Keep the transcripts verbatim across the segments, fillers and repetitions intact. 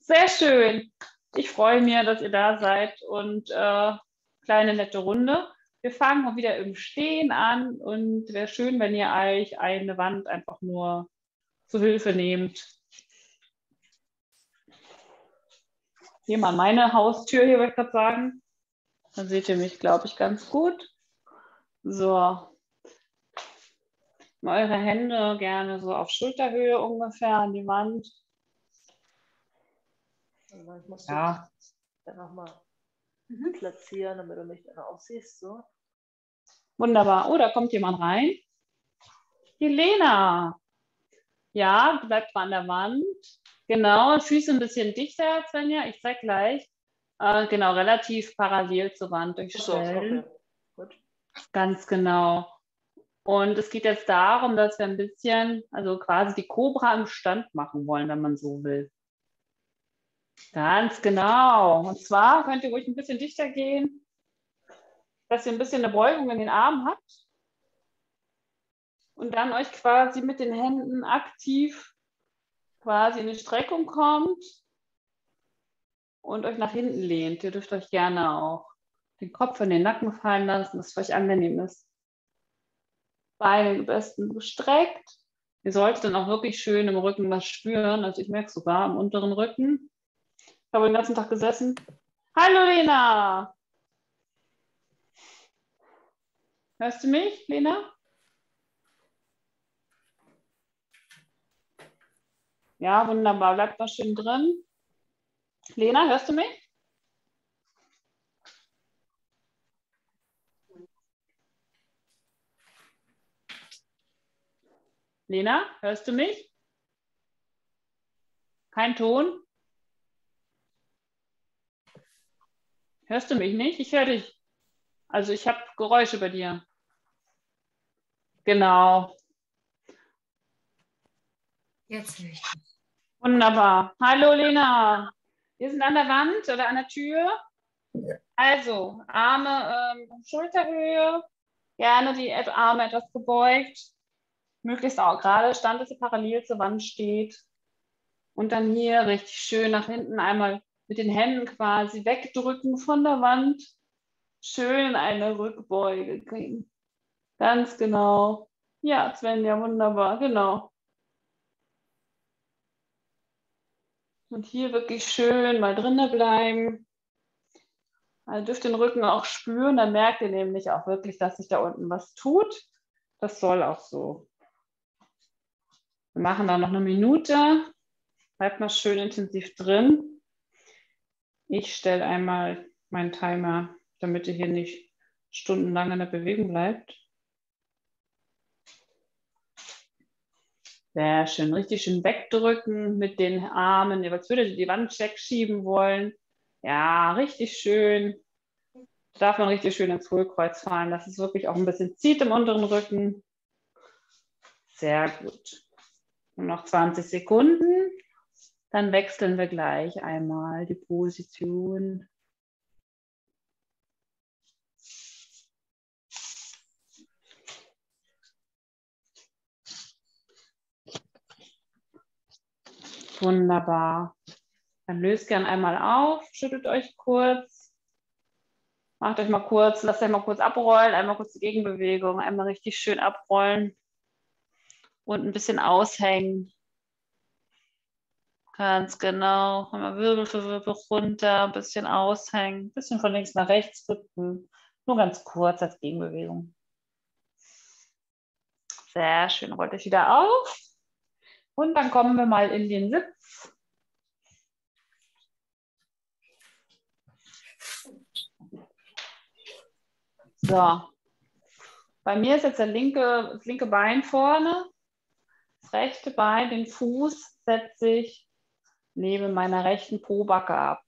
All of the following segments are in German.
Sehr schön. Ich freue mich, dass ihr da seid und äh, kleine nette Runde. Wir fangen mal wieder im Stehen an und wäre schön, wenn ihr euch eine Wand einfach nur zu Hilfe nehmt. Hier mal meine Haustür, hier wollte ich gerade sagen. Dann seht ihr mich, glaube ich, ganz gut. So. Eure Hände gerne so auf Schulterhöhe ungefähr an die Wand. Ich muss ja. dann nochmal mhm. platzieren, damit du mich dann auch siehst. So. Wunderbar. Oh, da kommt jemand rein. Helena. Ja, bleibt mal an der Wand. Genau, Füße ein bisschen dichter, Svenja. Ich zeige gleich. Äh, genau, relativ parallel zur Wand durchstellen. So, okay. Gut. Ganz genau. Und es geht jetzt darum, dass wir ein bisschen, also quasi die Kobra im Stand machen wollen, wenn man so will. Ganz genau. Und zwar könnt ihr ruhig ein bisschen dichter gehen, dass ihr ein bisschen eine Beugung in den Armen habt. Und dann euch quasi mit den Händen aktiv quasi in die Streckung kommt und euch nach hinten lehnt. Ihr dürft euch gerne auch den Kopf in den Nacken fallen lassen, dass es für euch angenehm ist. Beine am besten gestreckt. Ihr solltet dann auch wirklich schön im Rücken was spüren. Also ich merke es sogar im unteren Rücken. Ich habe den ganzen Tag gesessen. Hallo Lena! Hörst du mich, Lena? Ja, wunderbar. Bleibt mal schön drin. Lena, hörst du mich? Lena, hörst du mich? Kein Ton? Hörst du mich nicht? Ich höre dich. Also ich habe Geräusche bei dir. Genau. Jetzt höre ich dich. Wunderbar. Hallo Lena. Wir sind an der Wand oder an der Tür. Ja. Also Arme ähm, Schulterhöhe. Gerne die Arme etwas gebeugt. Möglichst auch gerade Stand, dass sie parallel zur Wand steht. Und dann hier richtig schön nach hinten einmal mit den Händen quasi wegdrücken von der Wand. Schön eine Rückbeuge kriegen. Ganz genau. Ja, Svenja, wunderbar, genau. Und hier wirklich schön mal drinnen bleiben. Also dürft den Rücken auch spüren, dann merkt ihr nämlich auch wirklich, dass sich da unten was tut. Das soll auch so. Wir machen da noch eine Minute. Bleibt mal schön intensiv drin. Ich stelle einmal meinen Timer, damit ihr hier nicht stundenlang in der Bewegung bleibt. Sehr schön. Richtig schön wegdrücken mit den Armen, als würdet ihr die Wand wegschieben wollen. Ja, richtig schön. Darf man richtig schön ins Hohlkreuz fallen, dass es wirklich auch ein bisschen zieht im unteren Rücken. Sehr gut. Und noch zwanzig Sekunden. Dann wechseln wir gleich einmal die Position. Wunderbar. Dann löst gern einmal auf, schüttelt euch kurz. Macht euch mal kurz, lasst euch mal kurz abrollen, einmal kurz die Gegenbewegung, einmal richtig schön abrollen und ein bisschen aushängen. Ganz genau. Einmal Wirbel für Wirbel runter, ein bisschen aushängen, ein bisschen von links nach rechts drücken. Nur ganz kurz als Gegenbewegung. Sehr schön. Rollt euch wieder auf. Und dann kommen wir mal in den Sitz. So. Bei mir ist jetzt der linke, das linke Bein vorne. Das rechte Bein, den Fuß setze ich neben meiner rechten Pobacke ab.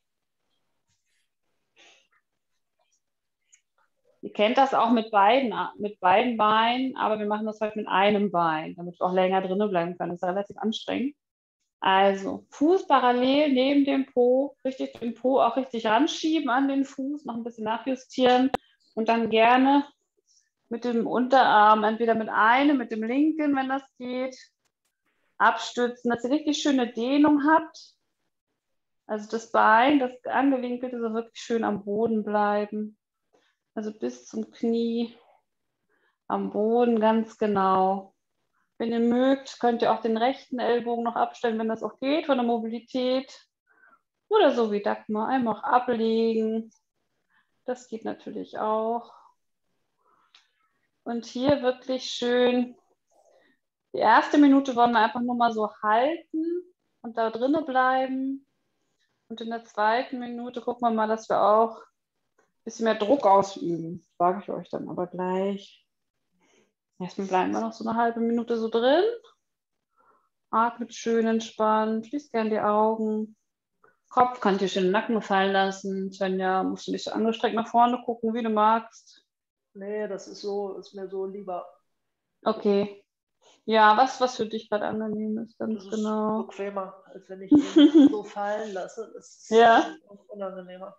Ihr kennt das auch mit beiden, mit beiden Beinen, aber wir machen das heute mit einem Bein, damit wir auch länger drinnen bleiben können. Das ist relativ anstrengend. Also Fuß parallel neben dem Po, richtig den Po auch richtig ranschieben an den Fuß, noch ein bisschen nachjustieren und dann gerne mit dem Unterarm, entweder mit einem, mit dem linken, wenn das geht, abstützen, dass ihr richtig schöne Dehnung habt. Also das Bein, das angewinkelte, soll wirklich schön am Boden bleiben. Also bis zum Knie am Boden, ganz genau. Wenn ihr mögt, könnt ihr auch den rechten Ellbogen noch abstellen, wenn das auch geht, von der Mobilität. Oder so wie Dagmar, einfach ablegen. Das geht natürlich auch. Und hier wirklich schön, die erste Minute wollen wir einfach nur mal so halten und da drinnen bleiben. Und in der zweiten Minute gucken wir mal, dass wir auch ein bisschen mehr Druck ausüben. Das sage ich euch dann aber gleich. Erstmal bleiben wir noch so eine halbe Minute so drin. Atmet schön entspannt, schließt gerne die Augen. Kopf könnt ihr schön in den Nacken fallen lassen. Svenja, musst du nicht so angestrengt nach vorne gucken, wie du magst. Nee, das ist so, ist mir so lieber. Okay. Ja, was, was für dich gerade angenehm ist, ganz Das ist genau. bequemer, als wenn ich ihn so fallen lasse. Das ist Ja. unangenehmer.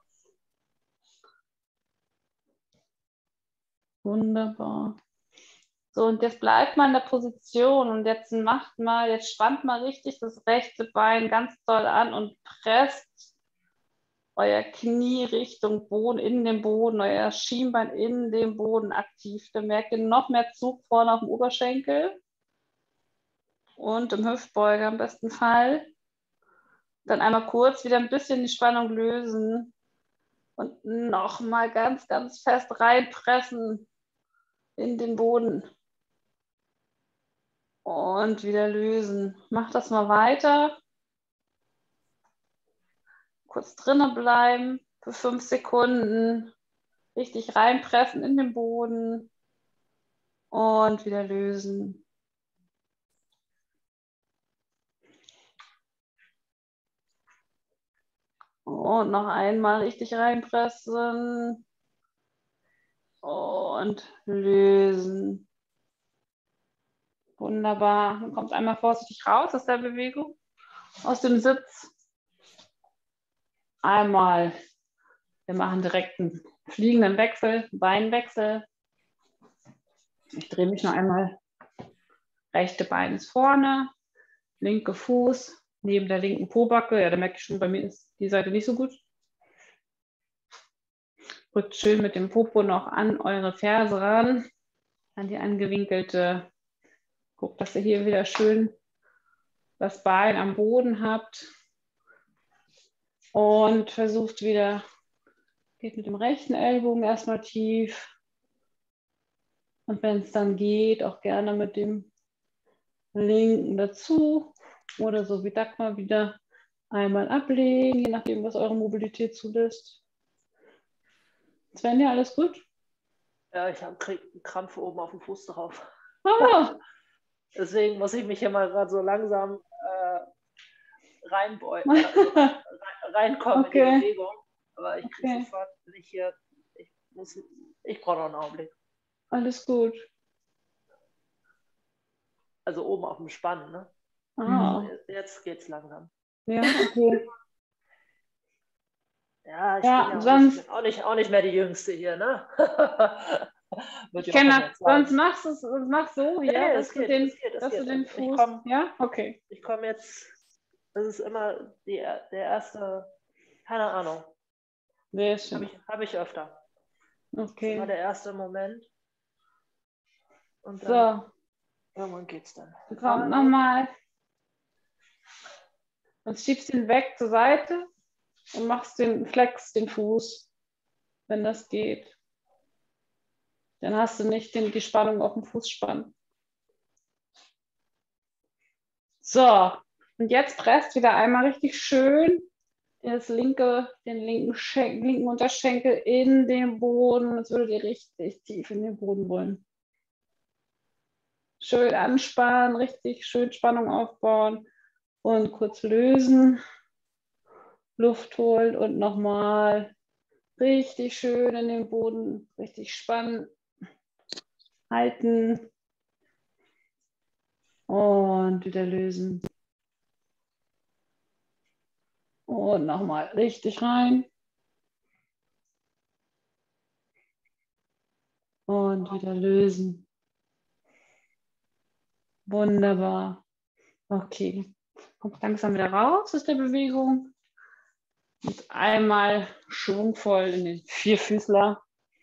Wunderbar. So, und jetzt bleibt mal in der Position und jetzt macht mal, jetzt spannt mal richtig das rechte Bein ganz doll an und presst euer Knie Richtung Boden, in den Boden, euer Schienbein in den Boden aktiv. Dann merkt ihr noch mehr Zug vorne auf dem Oberschenkel und im Hüftbeuger im besten Fall. Dann einmal kurz wieder ein bisschen die Spannung lösen und nochmal ganz, ganz fest reinpressen in den Boden. Und wieder lösen. Macht das mal weiter. Kurz drinnen bleiben für fünf Sekunden. Richtig reinpressen in den Boden. Und wieder lösen. Und noch einmal richtig reinpressen. Und lösen. Wunderbar. Dann kommt einmal vorsichtig raus aus der Bewegung. Aus dem Sitz. Einmal. Wir machen direkt einen fliegenden Wechsel, Beinwechsel. Ich drehe mich noch einmal. Rechte Bein ist vorne, linke Fuß neben der linken Pobacke. Ja, da merke ich schon, bei mir ist die Seite nicht so gut. Rückt schön mit dem Popo noch an eure Ferse ran, an die angewinkelte. Guckt, dass ihr hier wieder schön das Bein am Boden habt. Und versucht wieder, geht mit dem rechten Ellbogen erstmal tief. Und wenn es dann geht, auch gerne mit dem linken dazu. Oder so wie Dagmar wieder einmal ablegen, je nachdem, was eure Mobilität zulässt. Svenja, alles gut? Ja, ich kriege einen Krampf oben auf dem Fuß drauf. Ah, Deswegen muss ich mich hier mal gerade so langsam äh, reinbeugen, also rein, reinkommen okay. in die Bewegung. Aber ich kriege Okay. sofort, wenn ich hier, ich muss, ich brauche noch einen Augenblick. Alles gut. Also oben auf dem Spann, ne? Ah. So, jetzt, jetzt geht's langsam. Ja, okay. Ja, ich Ja, bin ja auch, sonst, nicht, auch, nicht, auch nicht mehr die Jüngste hier, ne? ich kenne das, sonst machst du es, mach so, Nee, ja, nee, dass das du geht, den, das geht, das dass geht. du den Ich Fuß, komm, ja, okay. ich komme jetzt, das ist immer die, der erste, keine Ahnung, Sehr habe schön. ich, hab ich öfter. Das ist immer Okay. der erste Moment. Und dann, So, irgendwann geht's dann. kommt nochmal. Und schiebst ihn weg zur Seite und machst den Flex, den Fuß, wenn das geht. Dann hast du nicht den, die Spannung auf dem Fußspann. So, und jetzt presst wieder einmal richtig schön das linke, den linken, Schen linken Unterschenkel in den Boden. Jetzt würdet ihr richtig tief in den Boden wollen. Schön anspannen, richtig schön Spannung aufbauen und kurz lösen. Luft holen und nochmal richtig schön in den Boden, richtig spannen, halten und wieder lösen. Und nochmal richtig rein. Und wieder lösen. Wunderbar. Okay. Kommt langsam wieder raus aus der Bewegung. Und einmal schwungvoll in den Vierfüßler.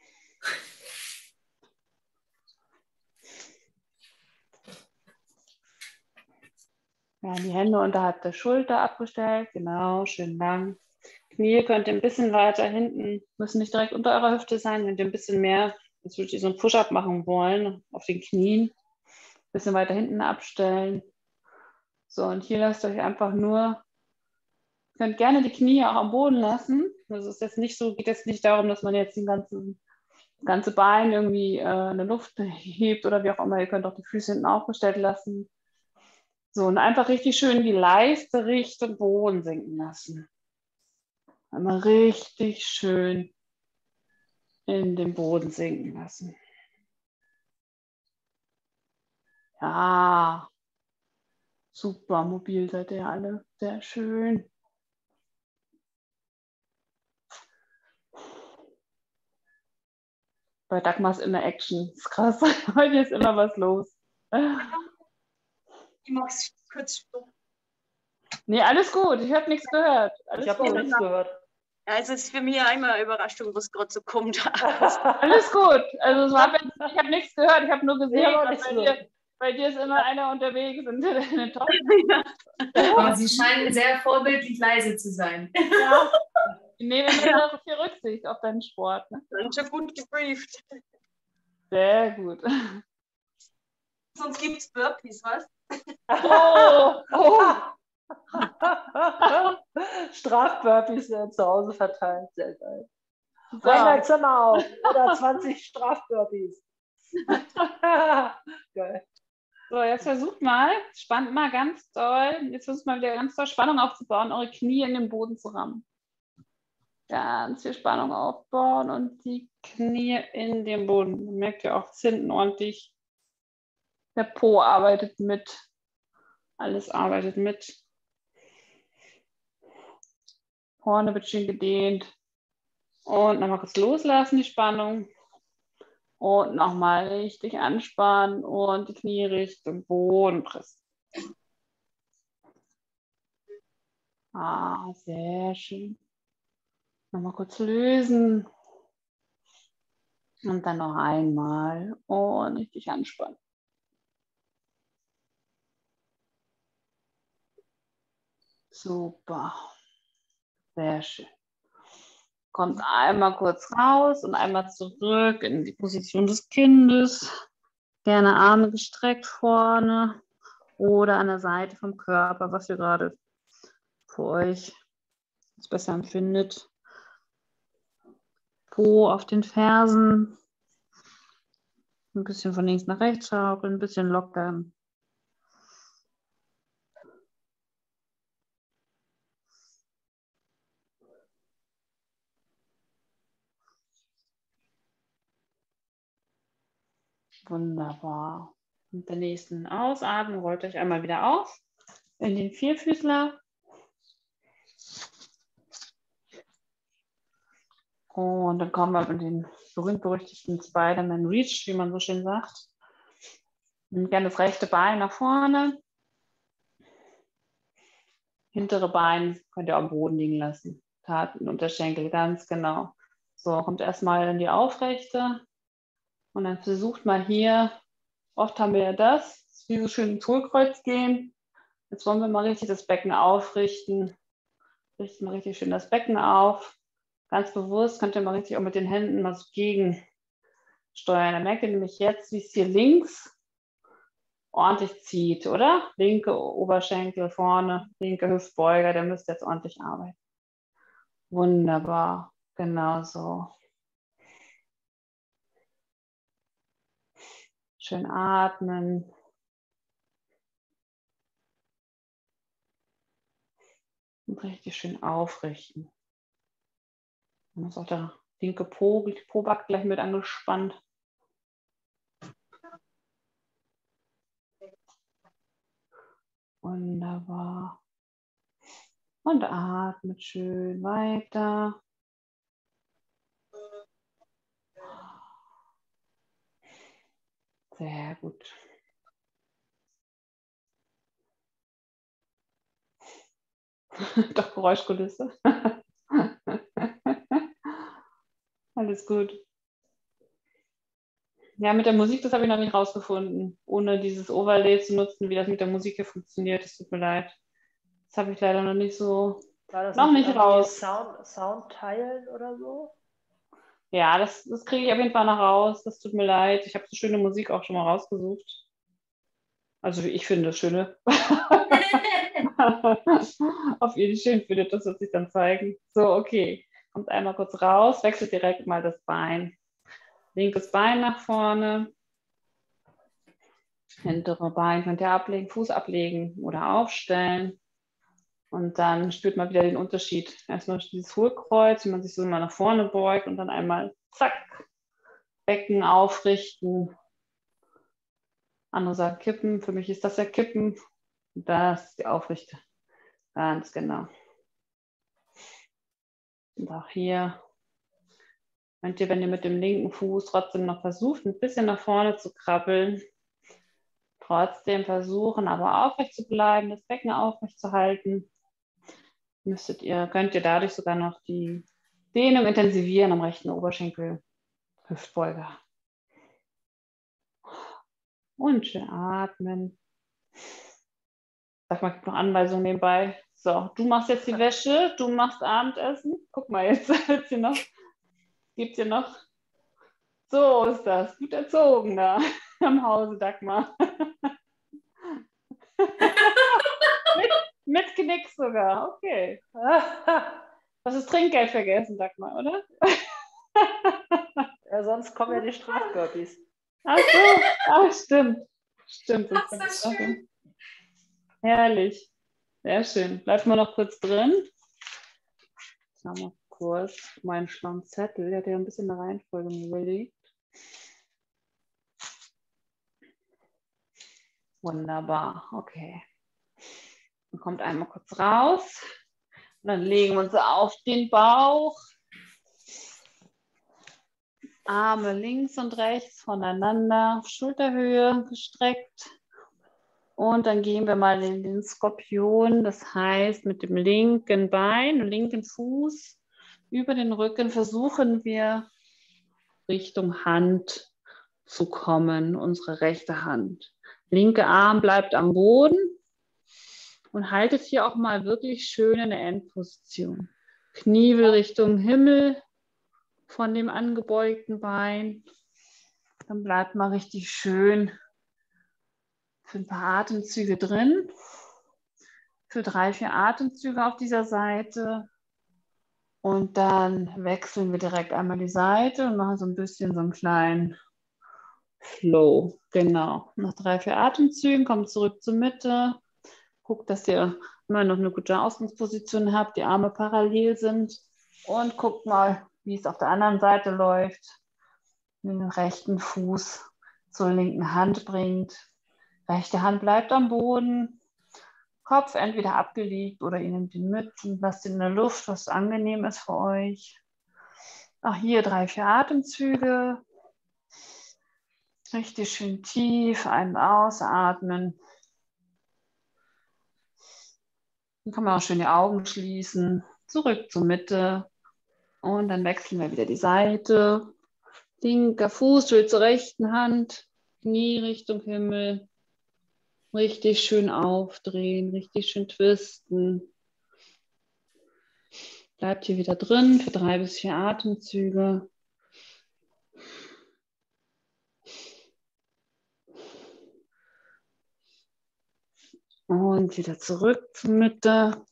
Ja, die Hände unterhalb der Schulter abgestellt, genau, schön lang. Knie könnt ihr ein bisschen weiter hinten, müssen nicht direkt unter eurer Hüfte sein, wenn ihr ein bisschen mehr, jetzt würde ich so ein Push-Up machen wollen, auf den Knien, ein bisschen weiter hinten abstellen. So, und hier lasst euch einfach nur, ihr könnt gerne die Knie auch am Boden lassen. Also es ist jetzt nicht so, geht jetzt nicht darum, dass man jetzt den ganzen, das ganze Bein irgendwie äh, in der Luft hebt oder wie auch immer. Ihr könnt auch die Füße hinten aufgestellt lassen. So, und einfach richtig schön die Leiste Richtung Boden sinken lassen. Einmal richtig schön in den Boden sinken lassen. Ja, super mobil seid ihr alle. Sehr schön. Bei Dagmar ist immer Action. Das ist krass. Heute ist immer was los. Ich mach's kurz stopp. Nee, alles gut. Ich habe nichts gehört. Alles Ich habe noch nichts gehört. Ja, es ist für mich auch immer eine Überraschung, was gerade so kommt. Alles gut. Also so hab jetzt, ich habe nichts gehört. Ich habe nur gesehen, Ja, dass bei, dir, bei dir ist immer einer unterwegs und eine Tochter. Aber Sie scheinen sehr vorbildlich leise zu sein. Ja. Ich nehme immer noch viel Rücksicht auf deinen Sport. Ne? Dann schon gut gebrieft. Sehr gut. Sonst gibt es Burpees, was? Oh, oh. Strafburpees werden zu Hause verteilt. Sehr geil. So. Räum dein Zimmer auf. Oder zwanzig Strafburpees. Geil. So, jetzt versucht mal, spannt mal ganz doll, jetzt versucht mal wieder ganz doll Spannung aufzubauen, eure Knie in den Boden zu rammen. Ganz viel Spannung aufbauen und die Knie in den Boden. Man merkt ja auch, dass hinten ordentlich der Po arbeitet mit. Alles arbeitet mit. Vorne wird schön gedehnt. Und nochmal kurz loslassen, die Spannung. Und nochmal richtig anspannen und die Knie Richtung Boden pressen. Ah, sehr schön. Nochmal kurz lösen. Und dann noch einmal und richtig anspannen. Super. Sehr schön. Kommt einmal kurz raus und einmal zurück in die Position des Kindes. Gerne Arme gestreckt vorne oder an der Seite vom Körper, was ihr gerade für euch besser empfindet. Po auf den Fersen. Ein bisschen von links nach rechts schaukeln, ein bisschen lockern. Wunderbar. Mit der nächsten Ausatmung rollt euch einmal wieder auf in den Vierfüßler. Und dann kommen wir mit den berühmt-berüchtigten Spider-Man Reach, wie man so schön sagt. Nehmt gerne das rechte Bein nach vorne. Hintere Bein könnt ihr am Boden liegen lassen. Taten, Unterschenkel, ganz genau. So, kommt erstmal in die Aufrechte. Und dann versucht mal hier, oft haben wir ja das, wie so schön ins Hohlkreuz gehen. Jetzt wollen wir mal richtig das Becken aufrichten. Richten mal richtig schön das Becken auf. Ganz bewusst könnt ihr mal richtig auch mit den Händen mal so gegensteuern. Dann merkt ihr nämlich jetzt, wie es hier links ordentlich zieht, oder? Linke Oberschenkel vorne, linke Hüftbeuger, der müsste jetzt ordentlich arbeiten. Wunderbar, genau so. Schön atmen. Und richtig schön aufrichten. Dann ist auch der linke Po, die Po-Back gleich mit angespannt. Wunderbar. Und atmet schön weiter. Sehr gut. Doch Geräuschkulisse. Alles gut. Ja, mit der Musik, das habe ich noch nicht rausgefunden. Ohne dieses Overlay zu nutzen, wie das mit der Musik hier funktioniert. Es tut mir leid. Das habe ich leider noch nicht so, War das noch nicht irgendwie raus. Sound, Sound teilen oder so? Ja, das, das kriege ich auf jeden Fall noch raus. Das tut mir leid. Ich habe so schöne Musik auch schon mal rausgesucht. Also ich finde es schöne. Ob ihr die schön findet, das wird sich dann zeigen. So, okay. Kommt einmal kurz raus, wechselt direkt mal das Bein. Linkes Bein nach vorne. Hintere Bein könnt ihr ablegen, Fuß ablegen oder aufstellen. Und dann spürt man wieder den Unterschied. Erstmal dieses Hohlkreuz, wie man sich so mal nach vorne beugt und dann einmal zack, Becken aufrichten. Andere sagen kippen, für mich ist das ja kippen. Und das ist die Aufrichte. Ganz genau. Und auch hier könnt ihr, wenn ihr mit dem linken Fuß trotzdem noch versucht, ein bisschen nach vorne zu krabbeln, trotzdem versuchen, aber aufrecht zu bleiben, das Becken aufrecht zu halten. Müsstet ihr, könnt ihr dadurch sogar noch die Dehnung intensivieren am rechten Oberschenkel, Hüftbeuger. Und schön atmen. Sag mal, gibt noch Anweisungen nebenbei. So, du machst jetzt die Wäsche, du machst Abendessen. Guck mal, jetzt gibt's hier noch. Gibt's hier noch. So ist das. Gut erzogen da am Hause, Dagmar. mit, mit Knick sogar. Okay. Das ist Trinkgeld vergessen, Dagmar, oder? Ja, sonst kommen ja die Strafburpees. Ach so, ach, stimmt. Stimmt. Das ist schön. Herrlich. Sehr schön. Bleibt mal noch kurz drin. Jetzt haben wir kurz meinen schlauen Zettel. Der hat ja ein bisschen eine Reihenfolge mir überlegt. Wunderbar. Okay. Dann kommt einmal kurz raus. Und dann legen wir uns auf den Bauch. Arme links und rechts voneinander, auf Schulterhöhe gestreckt. Und dann gehen wir mal in den Skorpion. Das heißt, mit dem linken Bein, linken Fuß über den Rücken versuchen wir Richtung Hand zu kommen, unsere rechte Hand. Linke Arm bleibt am Boden und haltet hier auch mal wirklich schön in der Endposition. Knie will Richtung Himmel von dem angebeugten Bein. Dann bleibt mal richtig schön für ein paar Atemzüge drin. Für drei, vier Atemzüge auf dieser Seite. Und dann wechseln wir direkt einmal die Seite und machen so ein bisschen so einen kleinen Flow. Genau. Nach drei, vier Atemzügen kommt zurück zur Mitte. Guckt, dass ihr immer noch eine gute Ausgangsposition habt, die Arme parallel sind. Und guckt mal, wie es auf der anderen Seite läuft. Den rechten Fuß zur linken Hand bringt. Rechte Hand bleibt am Boden. Kopf entweder abgelegt oder ihr nehmt ihn mit und lasst ihn in der Luft, was angenehm ist für euch. Auch hier drei, vier Atemzüge. Richtig schön tief ein- und ausatmen. Dann kann man auch schön die Augen schließen. Zurück zur Mitte. Und dann wechseln wir wieder die Seite. Linker Fuß will zur rechten Hand. Knie Richtung Himmel. Richtig schön aufdrehen, richtig schön twisten. Bleibt hier wieder drin für drei bis vier Atemzüge. Und wieder zurück zur Mitte.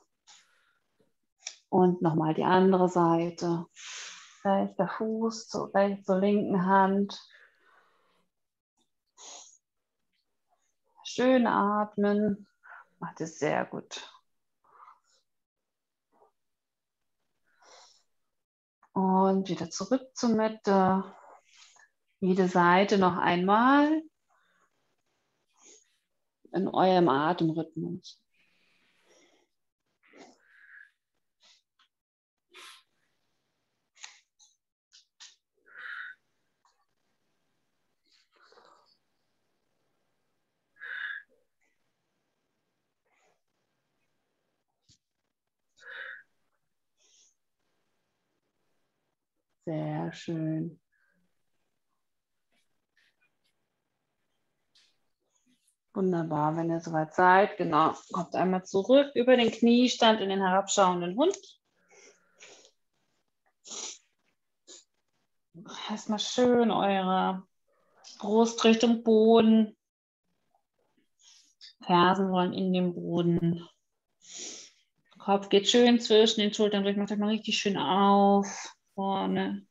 Und nochmal die andere Seite. Rechter Fuß zur, rechts, zur linken Hand. Schön atmen. Macht es sehr gut. Und wieder zurück zur Mitte. Jede Seite noch einmal. In eurem Atemrhythmus. Sehr schön. Wunderbar, wenn ihr soweit seid, genau, kommt einmal zurück über den Kniestand in den herabschauenden Hund. Erstmal schön eure Brust Richtung Boden. Fersen wollen in den Boden. Kopf geht schön zwischen den Schultern durch, macht euch mal richtig schön auf. Vorne.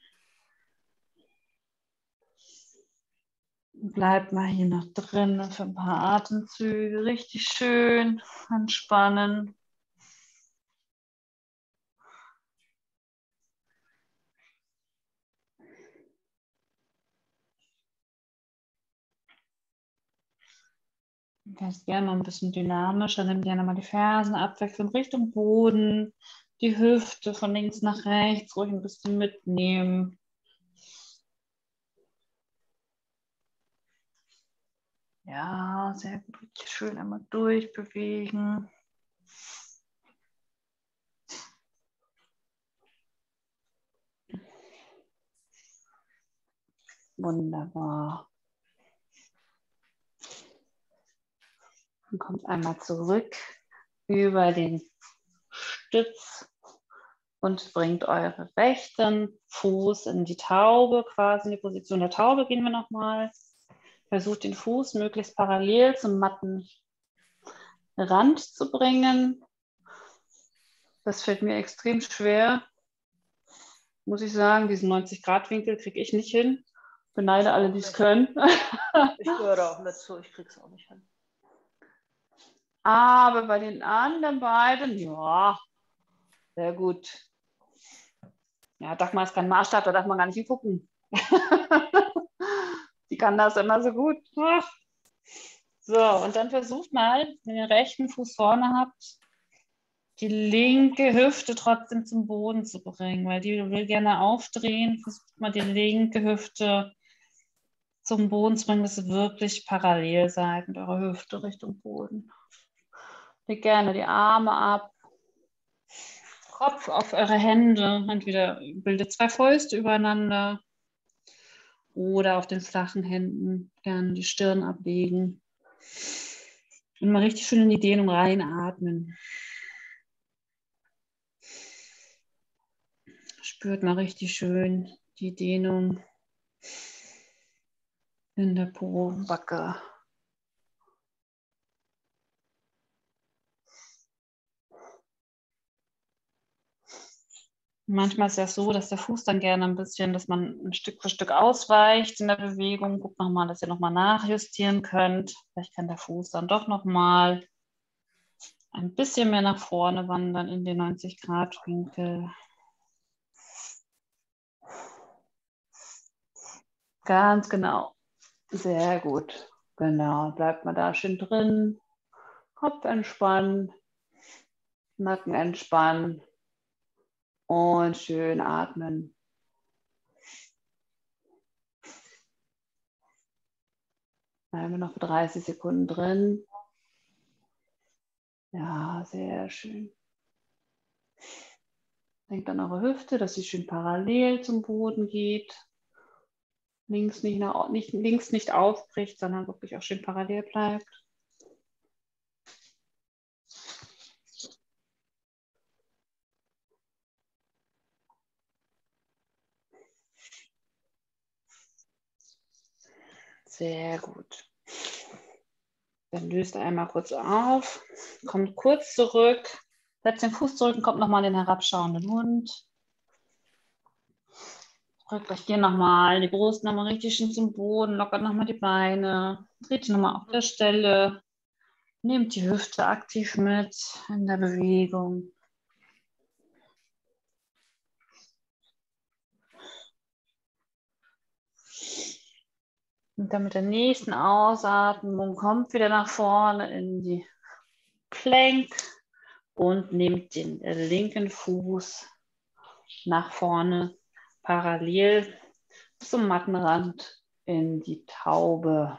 Bleibt mal hier noch drin für ein paar Atemzüge. Richtig schön entspannen. Ganz gerne noch ein bisschen dynamischer. Nimm gerne mal die Fersen abwechselnd Richtung Boden. Die Hüfte von links nach rechts ruhig ein bisschen mitnehmen. Ja, sehr gut. Richtig schön einmal durchbewegen. Wunderbar. Und kommt einmal zurück über den Stütz und bringt euren rechten Fuß in die Taube, quasi in die Position der Taube gehen wir nochmal. Versucht den Fuß möglichst parallel zum matten Rand zu bringen. Das fällt mir extrem schwer, muss ich sagen. Diesen neunzig Grad Winkel kriege ich nicht hin. Beneide alle, die es können. Ich gehöre auch mit zu, ich kriege es auch nicht hin. Aber bei den anderen beiden, ja, sehr gut. Ja, Dagmar ist kein Maßstab, da darf man gar nicht hingucken. Die kann das immer so gut. Ach. So, und dann versucht mal, wenn ihr den rechten Fuß vorne habt, die linke Hüfte trotzdem zum Boden zu bringen, weil die will gerne aufdrehen. Versucht mal die linke Hüfte zum Boden zu bringen, dass ihr wirklich parallel seid mit eurer Hüfte Richtung Boden. Legt gerne die Arme ab. Kopf auf eure Hände. Entweder bildet zwei Fäuste übereinander oder auf den flachen Händen gerne die Stirn ablegen. Und mal richtig schön in die Dehnung reinatmen. Spürt mal richtig schön die Dehnung in der Po-Backe. Manchmal ist es ja so, dass der Fuß dann gerne ein bisschen, dass man ein Stück für Stück ausweicht in der Bewegung. Guckt nochmal, dass ihr nochmal nachjustieren könnt. Vielleicht kann der Fuß dann doch nochmal ein bisschen mehr nach vorne wandern in den neunzig Grad Winkel. Ganz genau. Sehr gut. Genau. Bleibt mal da schön drin. Kopf entspannen. Nacken entspannen. Und schön atmen. Bleiben wir noch für dreißig Sekunden drin. Ja, sehr schön. Denkt an eure Hüfte, dass sie schön parallel zum Boden geht. Links nicht, nach, nicht, links nicht aufbricht, sondern wirklich auch schön parallel bleibt. Sehr gut. Dann löst einmal kurz auf, kommt kurz zurück, setzt den Fuß zurück und kommt nochmal in den herabschauenden Hund. Drückt euch hier nochmal die Brust nochmal richtig schön zum Boden, lockert nochmal die Beine, dreht die nochmal auf der Stelle, nehmt die Hüfte aktiv mit in der Bewegung. Und dann mit der nächsten Ausatmung kommt wieder nach vorne in die Plank und nehmt den linken Fuß nach vorne parallel zum Mattenrand in die Taube.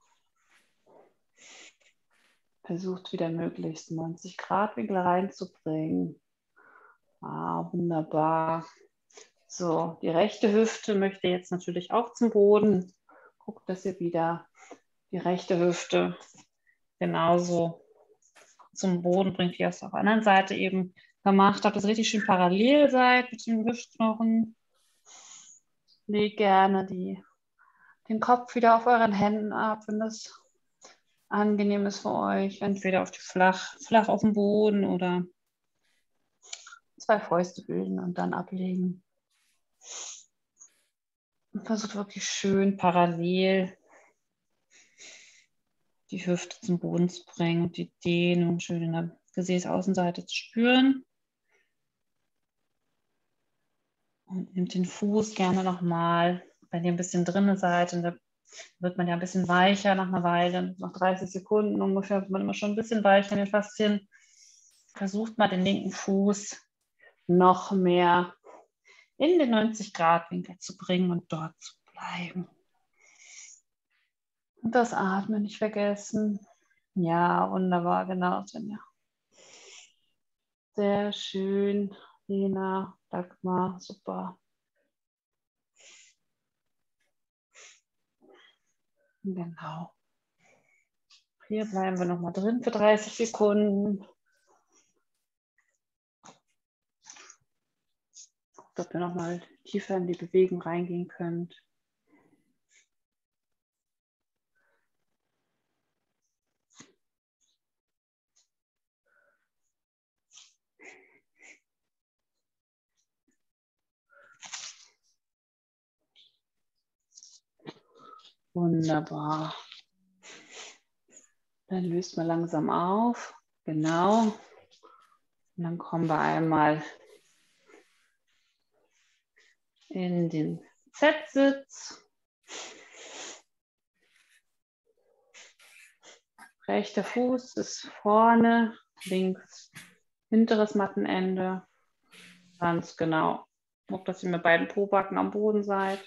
Versucht wieder möglichst neunzig Grad Winkel reinzubringen. Ah, wunderbar. So, die rechte Hüfte möchte jetzt natürlich auch zum Boden. Guckt, dass ihr wieder die rechte Hüfte genauso zum Boden bringt, wie ihr es auf der anderen Seite eben gemacht habt, dass ihr richtig schön parallel seid mit den Hüftknochen. Legt gerne die, den Kopf wieder auf euren Händen ab, wenn das angenehm ist für euch. Entweder auf die flach, flach auf dem Boden oder zwei Fäuste bilden und dann ablegen. Und versucht wirklich schön parallel die Hüfte zum Boden zu bringen und die Dehnung schön in der Gesäßaußenseite zu spüren. Und nehmt den Fuß gerne nochmal, wenn ihr ein bisschen drin seid, und da wird man ja ein bisschen weicher nach einer Weile, nach dreißig Sekunden ungefähr, wird man immer schon ein bisschen weicher in den Faszien. Versucht mal den linken Fuß noch mehr in den neunzig Grad Winkel zu bringen und dort zu bleiben. Und das Atmen nicht vergessen. Ja, wunderbar, genau, Svenja. Sehr schön, Lena, Dagmar, super. Genau. Hier bleiben wir nochmal drin für dreißig Sekunden. Dass ihr nochmal tiefer in die Bewegung reingehen könnt. Wunderbar. Dann löst man langsam auf. Genau. Und dann kommen wir einmal in den Z-Sitz. Rechter Fuß ist vorne, links hinteres Mattenende. Ganz genau. Guckt, dass ihr mit beiden Pobacken am Boden seid.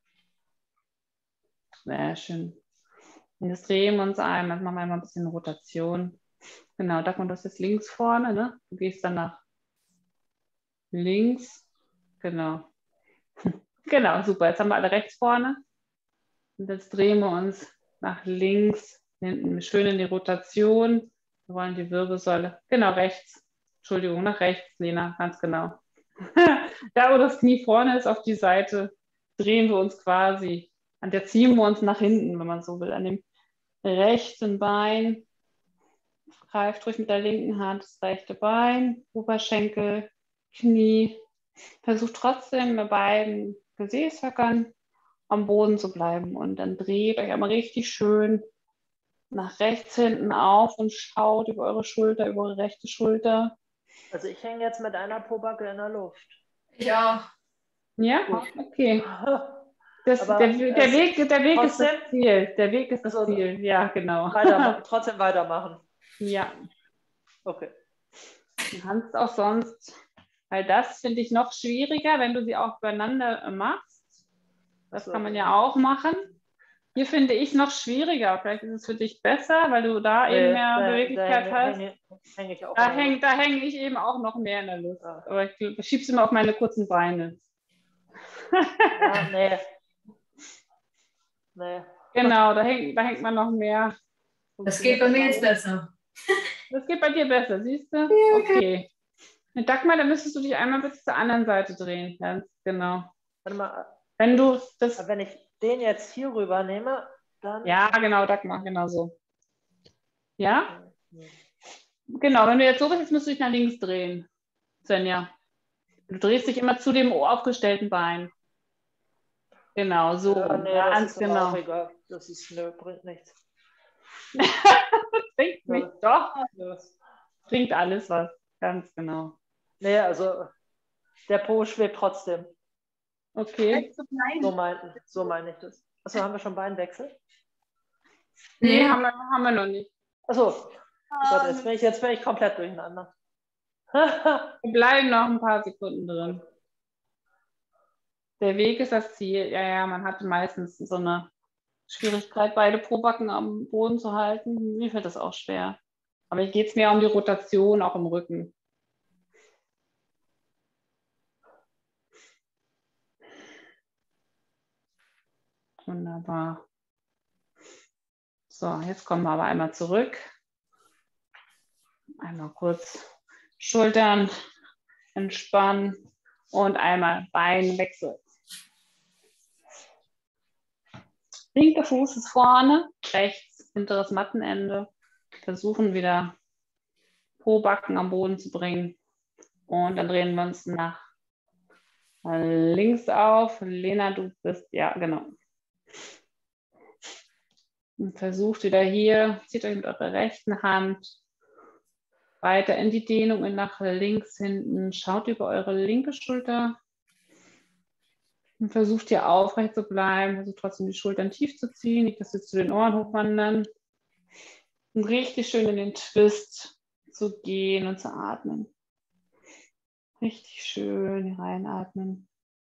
Sehr schön. Und jetzt drehen wir uns einmal, machen wir einmal ein bisschen Rotation. Genau, Dagmar, du hast jetzt links vorne, ne? Du gehst dann nach links. Genau. Genau, super. Jetzt haben wir alle rechts vorne. Und jetzt drehen wir uns nach links, hinten schön in die Rotation. Wir wollen die Wirbelsäule, genau rechts. Entschuldigung, nach rechts, Lena, ganz genau. Da, wo das Knie vorne ist, auf die Seite, drehen wir uns quasi. Und da ziehen wir uns nach hinten, wenn man so will, an dem rechten Bein. Greift ruhig mit der linken Hand das rechte Bein, Oberschenkel, Knie. Versucht trotzdem mit beiden Gesäßhöckern am Boden zu bleiben. Und dann dreht euch einmal richtig schön nach rechts hinten auf und schaut über eure Schulter, über eure rechte Schulter. Also ich hänge jetzt mit einer Pobacke in der Luft. Ich auch. Ja, Gut. okay. Das, Aber der, der es- Weg, der Weg ist trotzdem- das Ziel. Der Weg ist das Also- Ziel. Ja, genau. Weitermachen, trotzdem weitermachen. Ja, Okay. du kannst auch sonst, weil das finde ich noch schwieriger, wenn du sie auch übereinander machst. Das So. kann man ja auch machen. Hier finde ich es noch schwieriger. Vielleicht ist es für dich besser, weil du da eben mehr da, Beweglichkeit da hast. hänge, hänge ich auch Da in der hänge da häng ich eben auch noch mehr in der Luft. Ja. Aber ich schiebe es immer auf meine kurzen Beine. Ja, nee. Nee. Genau, da hängt, da hängt man noch mehr. Das geht bei mir jetzt besser. Das geht bei dir besser, siehst du? Okay. Und Dagmar, dann müsstest du dich einmal bitte zur anderen Seite drehen. Ganz genau. Warte mal, Wenn du das. wenn ich den jetzt hier rüber nehme, dann. Ja, genau, Dagmar, genau so. Ja? Genau, wenn du jetzt so bist, jetzt musst du dich nach links drehen. Svenja. Du drehst dich immer zu dem aufgestellten Bein. Genau, so. Ja, nee, ja, das ganz ist aber genau. auch egal. Das ist, nö, bringt nichts. Bringt Ja. nicht, doch. Ja. Bringt alles was. Ganz genau. Nee, also der Po schwebt trotzdem. Okay. So meine so mein ich das. Achso, haben wir schon Beinwechsel? Nee, Nee, haben wir, haben wir noch nicht. Achso, oh Gott, jetzt bin ich, jetzt bin ich komplett durcheinander. Wir bleiben noch ein paar Sekunden drin. Der Weg ist das Ziel. Ja, ja, man hat meistens so eine Schwierigkeit, beide Pobacken am Boden zu halten. Mir fällt das auch schwer. Aber hier geht es mehr um die Rotation, auch im Rücken. Wunderbar. So, jetzt kommen wir aber einmal zurück. Einmal kurz Schultern entspannen und einmal Beinwechsel. Linker Fuß ist vorne, rechts hinteres Mattenende. Versuchen wieder Po-Backen am Boden zu bringen. Und dann drehen wir uns nach links auf. Lena, du bist, ja, genau. Und versucht wieder hier, zieht euch mit eurer rechten Hand weiter in die Dehnung und nach links hinten. Schaut über eure linke Schulter. Und versucht hier aufrecht zu bleiben. Versucht trotzdem die Schultern tief zu ziehen, nicht, dass sie zu den Ohren hochwandern. Und richtig schön in den Twist zu gehen und zu atmen. Richtig schön hier reinatmen.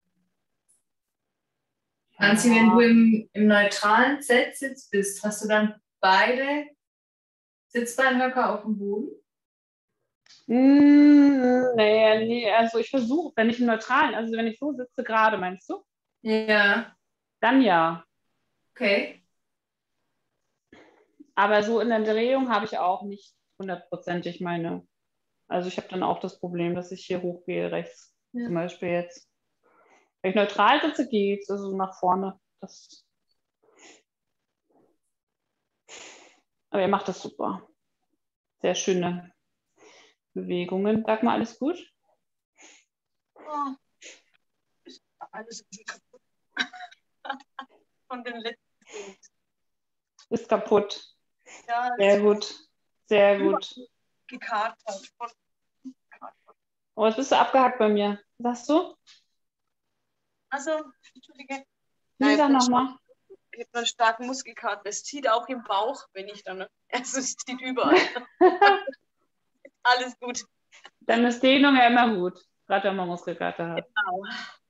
Franzi, wenn du im, im neutralen Settsitz bist, hast du dann beide Sitzbeinhöcker auf dem Boden? Mm, nee, nee, also ich versuche, wenn ich im neutralen, also wenn ich so sitze gerade, meinst du? Ja. Dann ja. Okay. Aber so in der Drehung habe ich auch nicht hundertprozentig meine, also ich habe dann auch das Problem, dass ich hier hochgehe, rechts Ja. zum Beispiel jetzt. Wenn ich neutral sitze, geht es, also nach vorne. Das Aber ihr macht das super. Sehr schöne Bewegungen. Sag mal, alles gut? Oh, ist alles kaputt. Von den letzten. Ist kaputt. Ja, Sehr gut. Sehr gut. Gekatert. Oh, jetzt bist du abgehackt bei mir. Was sagst du? Also, Entschuldige. Nee, sag nochmal. Ich habe einen starken Muskelkater. Es zieht auch im Bauch, wenn ich dann. Also es zieht überall. Alles gut. Dann ist Dehnung ja immer gut. Gerade wenn man Muskelkater hat. Genau.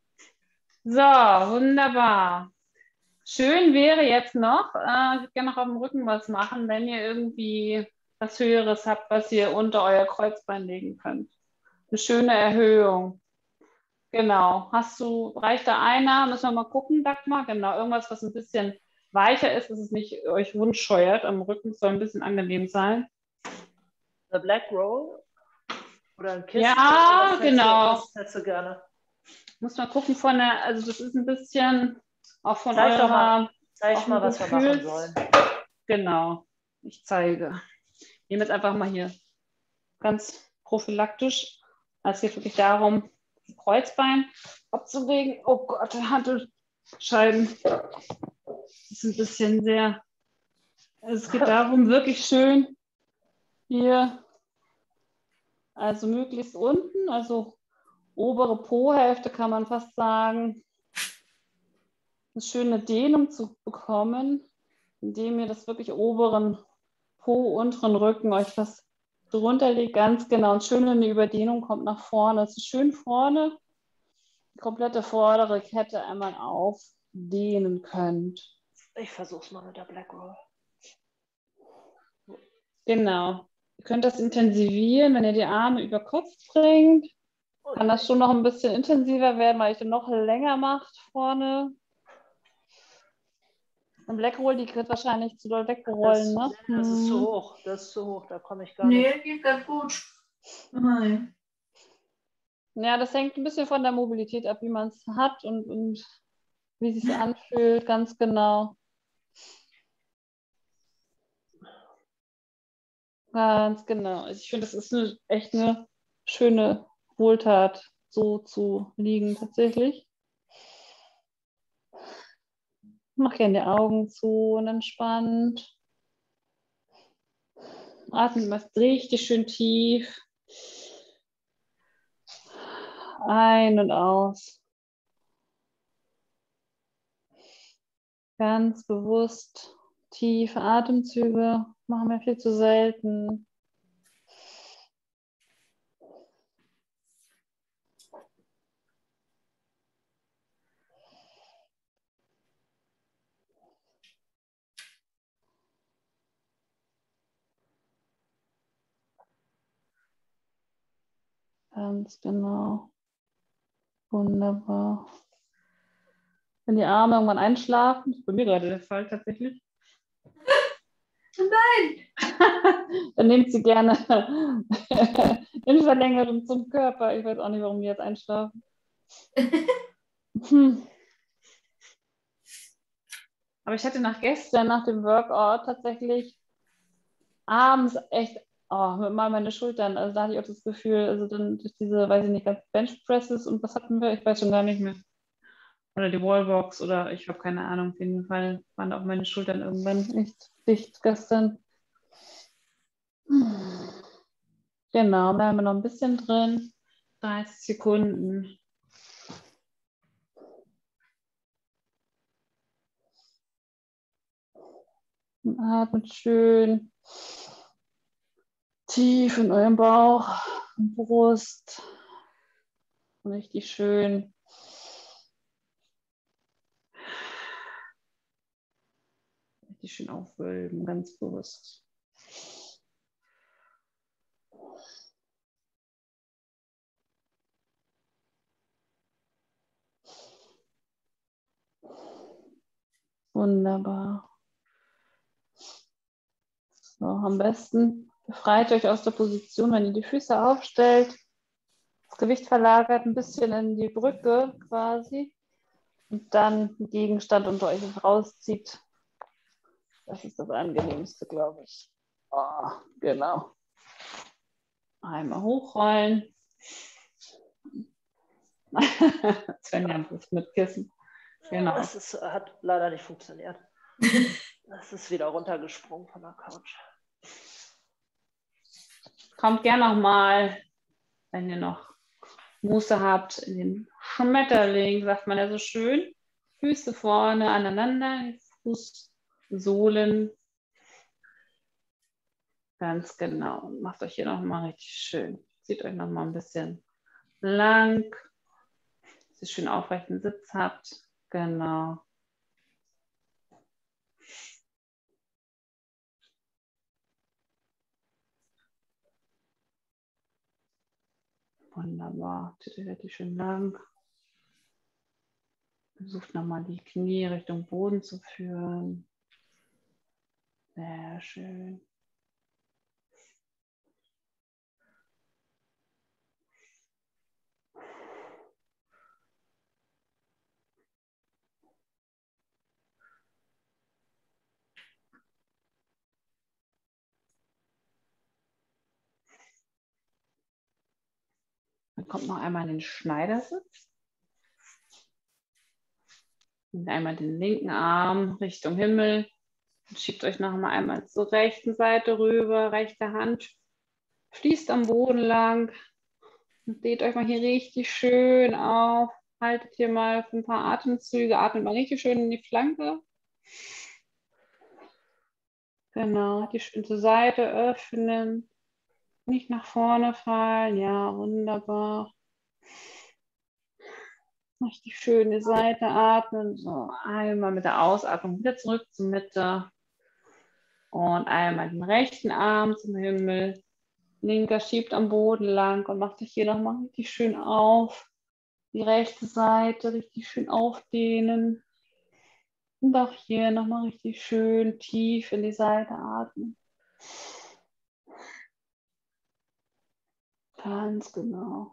So, wunderbar. Schön wäre jetzt noch, äh, ich würde gerne noch auf dem Rücken was machen, wenn ihr irgendwie was Höheres habt, was ihr unter euer Kreuzbein legen könnt. Eine schöne Erhöhung. Genau. Hast du, reicht da einer? Müssen wir mal gucken, Dagmar. Genau, irgendwas, was ein bisschen weicher ist, dass es nicht euch Wunsch scheuert am Rücken, soll ein bisschen angenehm sein. Eine Black Roll? Oder ein Kissen? Ja, was genau. Du, was hättest du gerne? Muss mal gucken von der, also das ist ein bisschen auch von Zeig doch mal, eurer, zeig auch mal, was wir machen Gefühls- sollen. Genau, ich zeige. Ich nehme jetzt einfach mal hier ganz prophylaktisch. Es geht wirklich darum, das Kreuzbein abzulegen. Oh Gott, Hantelscheiben. Das ist ein bisschen sehr, es geht darum, wirklich schön hier, also möglichst unten, also obere Po-Hälfte kann man fast sagen, eine schöne Dehnung zu bekommen, indem ihr das wirklich oberen Po, unteren Rücken euch was drunter legt, ganz genau. Und schön in die Überdehnung kommt nach vorne. Es ist schön vorne, die komplette vordere Kette einmal aufdehnen könnt. Ich versuch's mal mit der Black Roll. Genau. Ihr könnt das intensivieren, wenn ihr die Arme über Kopf bringt. Kann das schon noch ein bisschen intensiver werden, weil ich den noch länger macht vorne. Ein Black Roll, die wird wahrscheinlich zu doll wegrollen, das, ne? Das ist Hm. zu hoch, das ist zu hoch, da komme ich gar nicht. Nee, geht ganz gut. Nein. Ja, das hängt ein bisschen von der Mobilität ab, wie man es hat und, und wie es sich anfühlt, ganz genau. Ganz genau. Also ich finde, das ist eine, echt eine schöne Wohltat, so zu liegen tatsächlich. Mach gerne die Augen zu und entspannt. Atmen mal richtig schön tief. Ein und aus. Ganz bewusst tiefe Atemzüge. Machen wir viel zu selten. Ganz genau. Wunderbar. wenn die Arme irgendwann einschlafen. Das ist bei mir gerade der Fall tatsächlich. Nein! Dann nimmt sie gerne in Verlängerung zum Körper. Ich weiß auch nicht, warum die jetzt einschlafen. Hm. Aber ich hatte nach gestern, nach dem Workout, tatsächlich abends echt oh, mit mal meine Schultern. Also da hatte ich auch das Gefühl, also dann durch diese, weiß ich nicht, ganz Benchpresses und was hatten wir? Ich weiß schon gar nicht mehr. Oder die Wallbox oder ich habe keine Ahnung. Auf jeden Fall waren auch meine Schultern irgendwann echt dicht gestern. Genau, bleiben wir noch ein bisschen drin. dreißig Sekunden. Und atmet schön tief in eurem Bauch und Brust. Und richtig schön. Richtig schön aufwölben, ganz bewusst. Wunderbar. So, am besten befreit euch aus der Position, wenn ihr die Füße aufstellt. Das Gewicht verlagert ein bisschen in die Brücke quasi. Und dann den Gegenstand unter euch rauszieht. Das ist das Angenehmste, glaube ich. Oh, genau. Einmal hochrollen. Svenja ist mit Kissen. Genau. Das ist, hat leider nicht funktioniert. Das ist wieder runtergesprungen von der Couch. Kommt gerne nochmal, wenn ihr noch Muße habt, in den Schmetterling, sagt man ja so schön. Füße vorne aneinander, Fußsohlen. Ganz genau. Und macht euch hier nochmal richtig schön. Zieht euch nochmal ein bisschen lang, dass ihr schön aufrechten Sitz habt. Genau. Wunderbar. Zieht euch richtig schön lang. Versucht nochmal die Knie Richtung Boden zu führen. Sehr schön. Dann kommt noch einmal in den Schneidersitz. Und einmal den linken Arm Richtung Himmel. Und schiebt euch noch mal einmal zur rechten Seite rüber. Rechte Hand fließt am Boden lang. Und seht euch mal hier richtig schön auf. Haltet hier mal für ein paar Atemzüge. Atmet mal richtig schön in die Flanke. Genau, die schön zur Seite öffnen. Nicht nach vorne fallen. Ja, wunderbar. Richtig schön die Seite atmen. So, einmal mit der Ausatmung wieder zurück zur Mitte. Und einmal den rechten Arm zum Himmel. Linker schiebt am Boden lang und macht euch hier nochmal richtig schön auf. Die rechte Seite richtig schön aufdehnen. Und auch hier nochmal richtig schön tief in die Seite atmen. Ganz genau.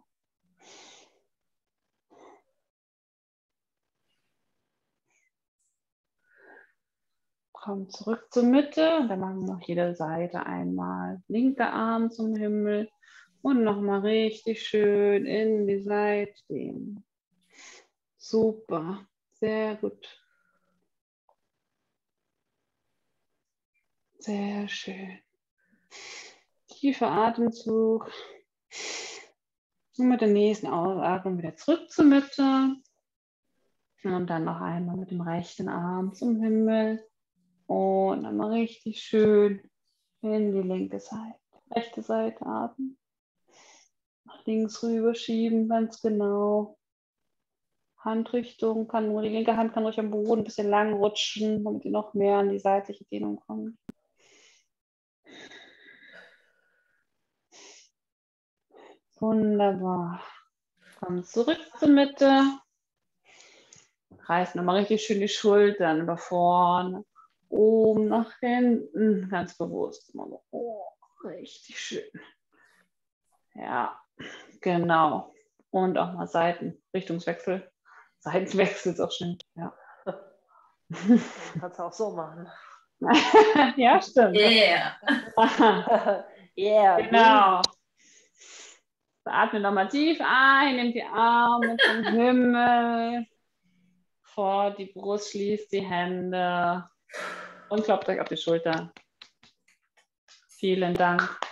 Kommt zurück zur Mitte und dann machen wir noch jede Seite einmal. Linker Arm zum Himmel und nochmal richtig schön in die Seite dehnen. Super, sehr gut. Sehr schön. Tiefer Atemzug. Und mit der nächsten Ausatmung wieder zurück zur Mitte. Und dann noch einmal mit dem rechten Arm zum Himmel. Und einmal richtig schön in die linke Seite. Rechte Seite atmen. Nach links rüber schieben, ganz genau. Handrichtung kann nur, die linke Hand kann ruhig am Boden ein bisschen lang rutschen, damit ihr noch mehr an die seitliche Dehnung kommt. Wunderbar. Kommt zurück zur Mitte. Reiß nochmal richtig schön die Schultern über vorne, oben nach hinten, ganz bewusst. Oh, richtig schön. Ja, genau. Und auch mal Seiten, Richtungswechsel. Seitenwechsel ist auch schön. Ja. Kannst du auch so machen. Ja, stimmt. Yeah. Yeah. Genau. So, atme nochmal tief ein, nimm die Arme zum Himmel, vor die Brust, schließt die Hände und klopft euch auf die Schulter. Vielen Dank.